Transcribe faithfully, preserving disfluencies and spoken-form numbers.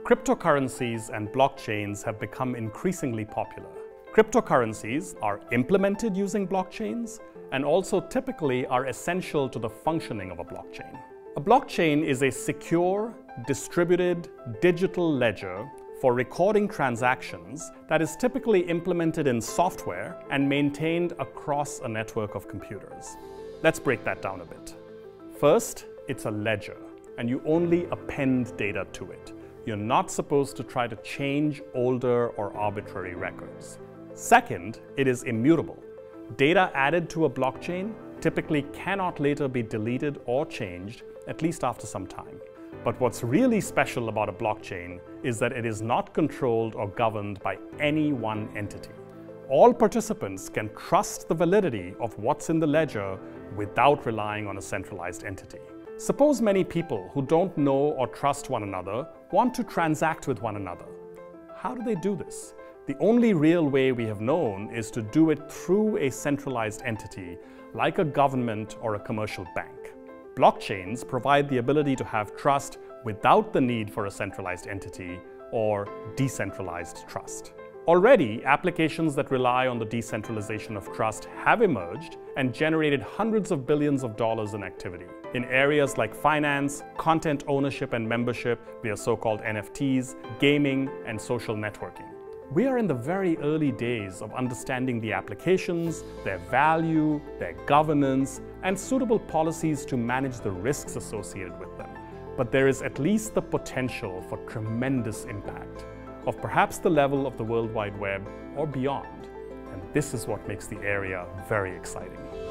Cryptocurrencies and blockchains have become increasingly popular. Cryptocurrencies are implemented using blockchains and also typically are essential to the functioning of a blockchain. A blockchain is a secure, distributed, digital ledger for recording transactions that is typically implemented in software and maintained across a network of computers. Let's break that down a bit. First, it's a ledger, and you only append data to it. You're not supposed to try to change older or arbitrary records. Second, it is immutable. Data added to a blockchain typically cannot later be deleted or changed, at least after some time. But what's really special about a blockchain is that it is not controlled or governed by any one entity. All participants can trust the validity of what's in the ledger without relying on a centralized entity. Suppose many people who don't know or trust one another want to transact with one another. How do they do this? The only real way we have known is to do it through a centralized entity, like a government or a commercial bank. Blockchains provide the ability to have trust without the need for a centralized entity or decentralized trust. Already, applications that rely on the decentralization of trust have emerged and generated hundreds of billions of dollars in activity in areas like finance, content ownership and membership via so-called N F Ts, gaming, and social networking. We are in the very early days of understanding the applications, their value, their governance, and suitable policies to manage the risks associated with them. But there is at least the potential for tremendous impact, of perhaps the level of the World Wide Web or beyond. And this is what makes the area very exciting.